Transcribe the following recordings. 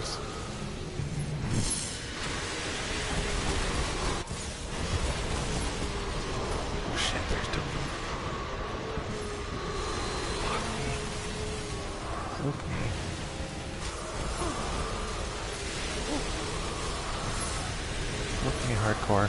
those. Oh shit, there's two of them. Fuck me. Look me. Look me hardcore.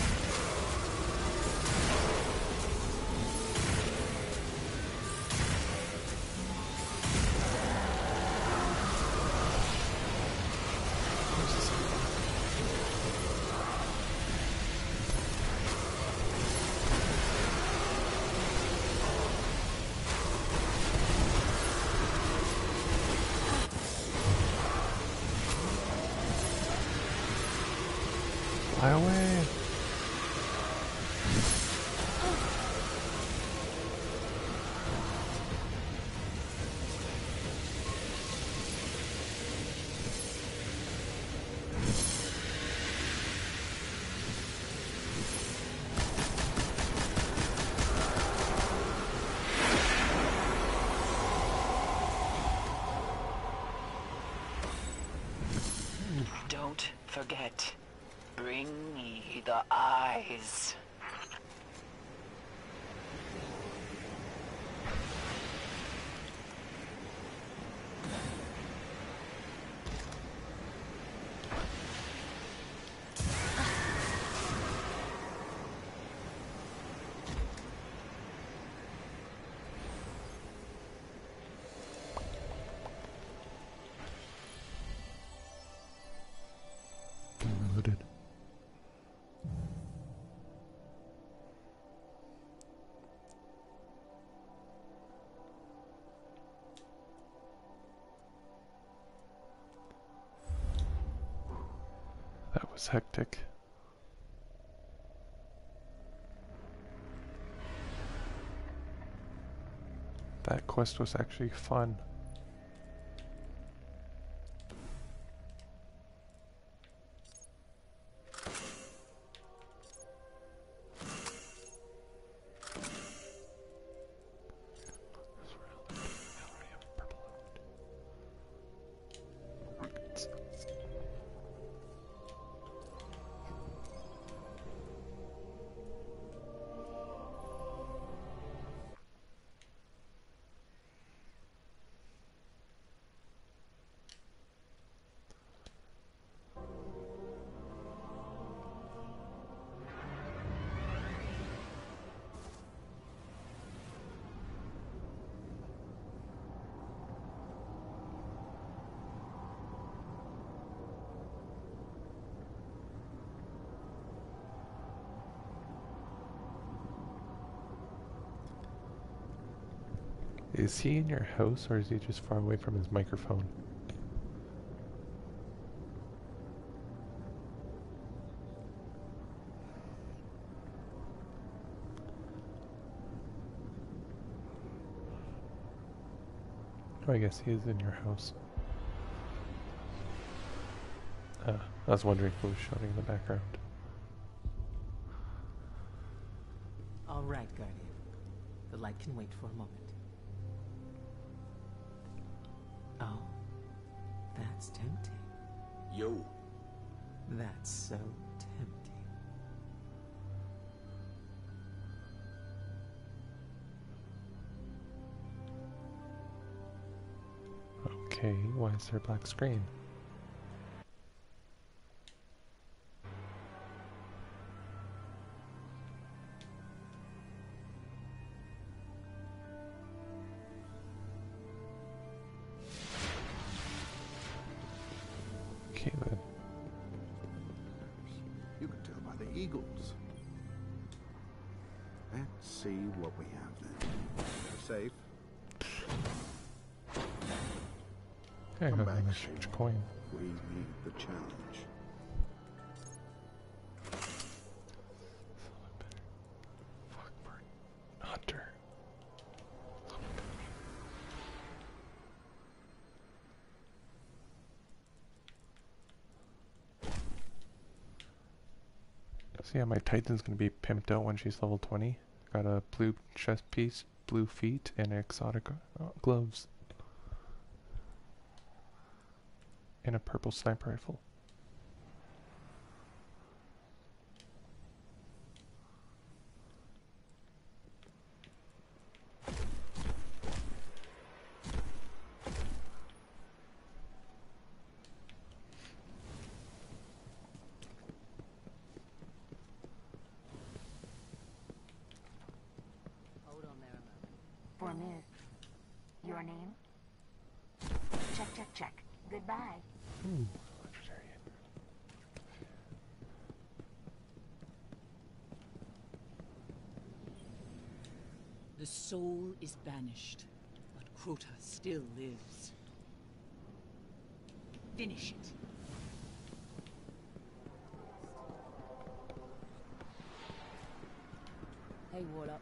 Fly away. Don't forget. Bring me the eyes. Reloaded. That was hectic. That quest was actually fun. Is he in your house or is he just far away from his microphone? Oh, I guess he is in your house. I was wondering who was shouting in the background. All right, Guardian. The light can wait for a moment. Oh, that's tempting. Yo. That's so tempting. Okay, why is there a black screen? Okay then. You can tell by the eagles. Let's see what we have then. They're safe. Okay, Come I'm back gonna soon. exchange coin. We need the challenge. Fuck for Hunter. See how my Titan's gonna be pimped out when she's level 20? Got a blue chest piece, blue feet, and exotic gloves. and a purple sniper rifle. Hold on there a moment. For Miss. Your name? Check, check, check. Goodbye. Ooh, legendary. The soul is banished, but Crota still lives. Finish it. Hey, Warlock.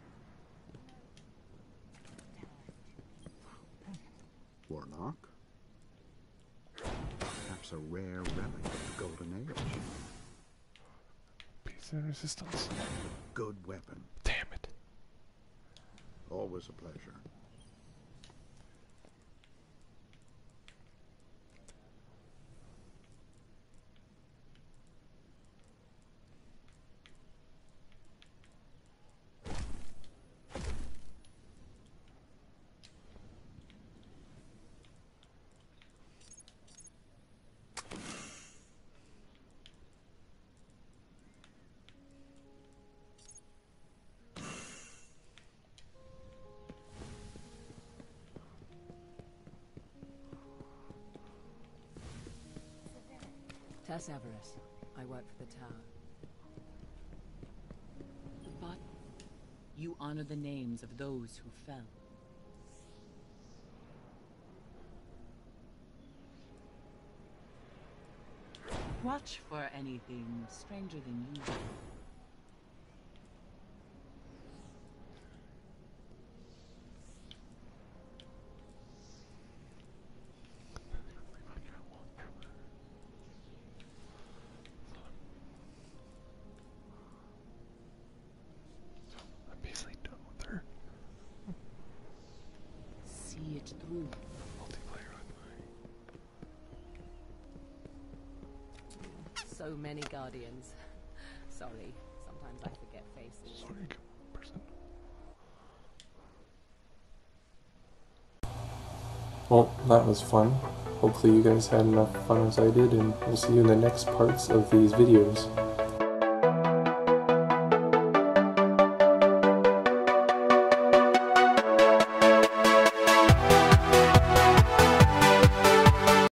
Warlock? Perhaps a rare relic of the Golden Age. Peace and resistance. Good weapon. Damn it. Always a pleasure. Tess Everest. I work for the tower. But you honor the names of those who fell. Watch for anything stranger than usual. I'm basically done with her. See it through. Multiplayer on So many guardians. Sorry, sometimes I forget faces. Sorry, person. Well, that was fun. Hopefully you guys had enough fun as I did, and we'll see you in the next parts of these videos.